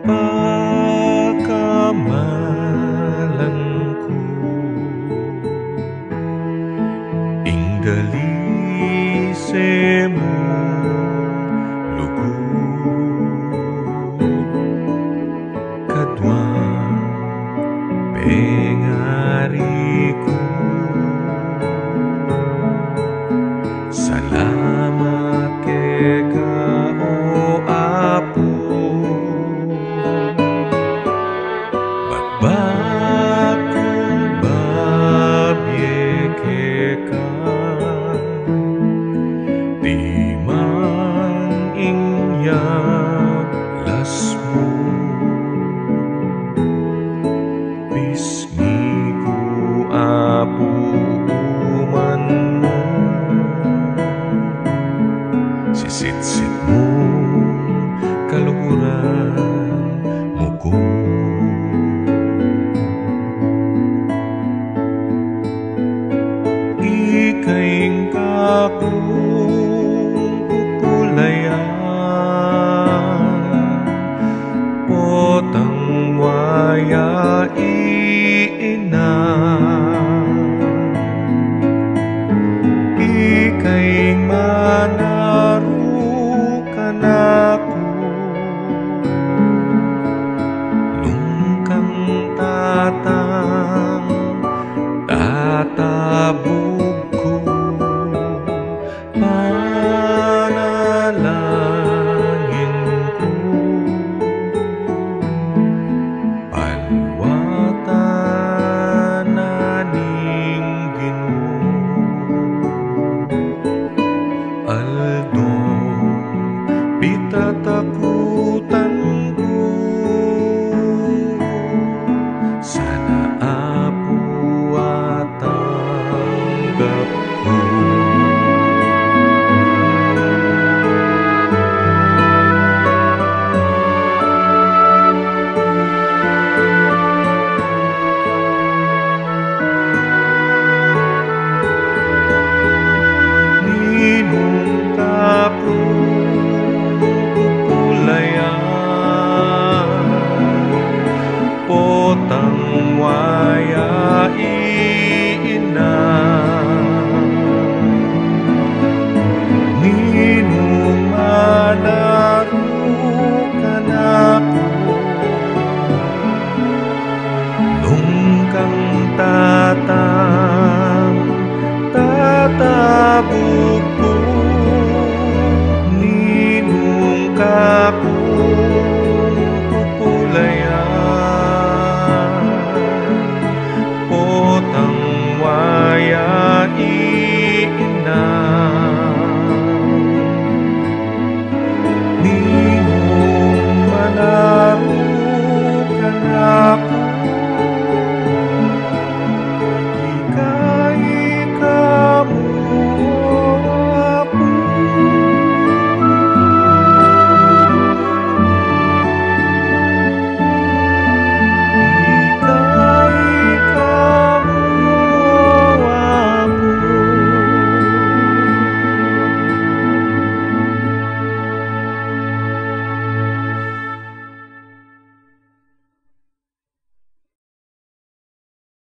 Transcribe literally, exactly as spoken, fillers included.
pagkamalan ko, ingdali semo lugod kadwang pengari ko. Salamat keka o Apo, bakbakong babye keka, di man inyap lasmo, pisngi ko Apo uman mo, sisit-sit mo kaluhuran mo ko. Ikaing kakong pupulayan, potang waya iina. Ikaing manarukan ako, lungkang tatang tatabog ko, panalangin ko, palwatan naning Ginoo. Aldo pitatakutan